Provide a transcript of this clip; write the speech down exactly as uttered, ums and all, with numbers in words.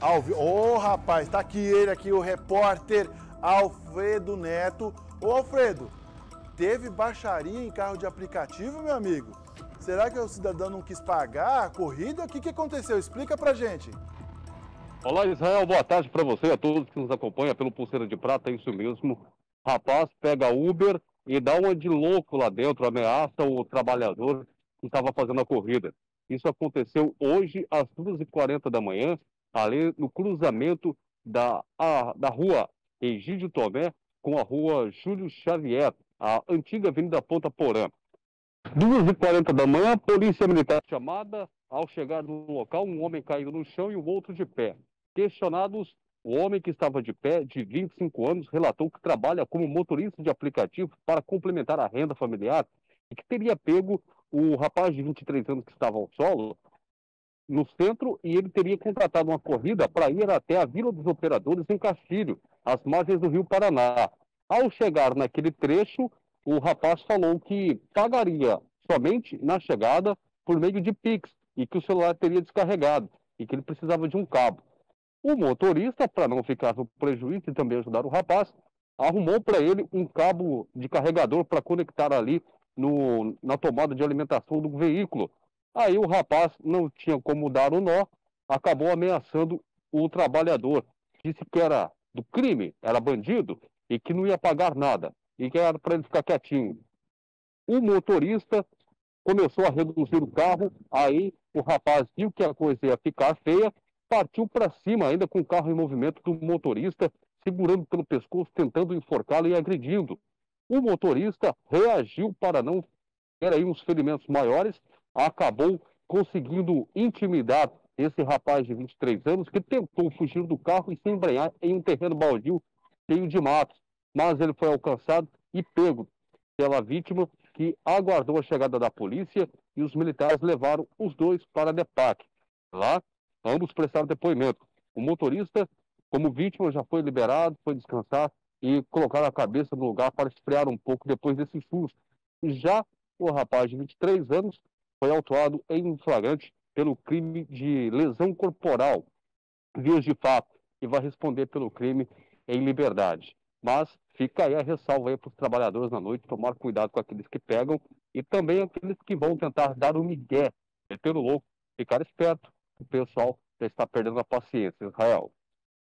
Alvi... Ô, rapaz, tá aqui ele aqui, o repórter Alfredo Neto. Ô, Alfredo, teve baixaria em carro de aplicativo, meu amigo? Será que o cidadão não quis pagar a corrida? O que, que aconteceu? Explica pra gente. Olá, Israel, boa tarde para você e a todos que nos acompanham pelo Pulseira de Prata, é isso mesmo. Rapaz pega Uber e dá uma de louco lá dentro, ameaça o trabalhador que estava fazendo a corrida. Isso aconteceu hoje às duas e quarenta da manhã, ali no cruzamento da, a, da rua Egídio Tomé com a rua Júlio Xavier, a antiga Avenida Ponta Porã. duas e quarenta da manhã, polícia militar chamada. Ao chegar no local, um homem caiu no chão e o outro de pé. Questionados, o homem que estava de pé, de vinte e cinco anos, relatou que trabalha como motorista de aplicativo para complementar a renda familiar e que teria pego o rapaz de vinte e três anos que estava ao solo no centro e ele teria contratado uma corrida para ir até a Vila dos Operadores em Castilho, às margens do Rio Paraná. Ao chegar naquele trecho, o rapaz falou que pagaria somente na chegada por meio de Pix e que o celular teria descarregado e que ele precisava de um cabo. O motorista, para não ficar no prejuízo e também ajudar o rapaz, arrumou para ele um cabo de carregador para conectar ali no, na tomada de alimentação do veículo. Aí o rapaz não tinha como dar o nó, acabou ameaçando o trabalhador. Disse que era do crime, era bandido e que não ia pagar nada e que era para ele ficar quietinho. O motorista começou a reduzir o carro, aí o rapaz viu que a coisa ia ficar feia, partiu para cima ainda com o carro em movimento do motorista, segurando pelo pescoço, tentando enforcá-lo e agredindo. O motorista reagiu para não ter aí uns ferimentos maiores, acabou conseguindo intimidar esse rapaz de vinte e três anos que tentou fugir do carro e se embrenhar em um terreno baldio cheio de matos, mas ele foi alcançado e pego pela vítima, que aguardou a chegada da polícia e os militares levaram os dois para a DEPAC. Lá, ambos prestaram depoimento. O motorista, como vítima, já foi liberado, foi descansar e colocar a cabeça no lugar para esfriar um pouco depois desse susto. Já o rapaz de vinte e três anos foi autuado em flagrante pelo crime de lesão corporal, vias de fato, e vai responder pelo crime em liberdade. Mas fica aí a ressalva aí para os trabalhadores na noite, tomar cuidado com aqueles que pegam e também aqueles que vão tentar dar o migué, meter o louco, ficar esperto, o pessoal já está perdendo a paciência, Israel.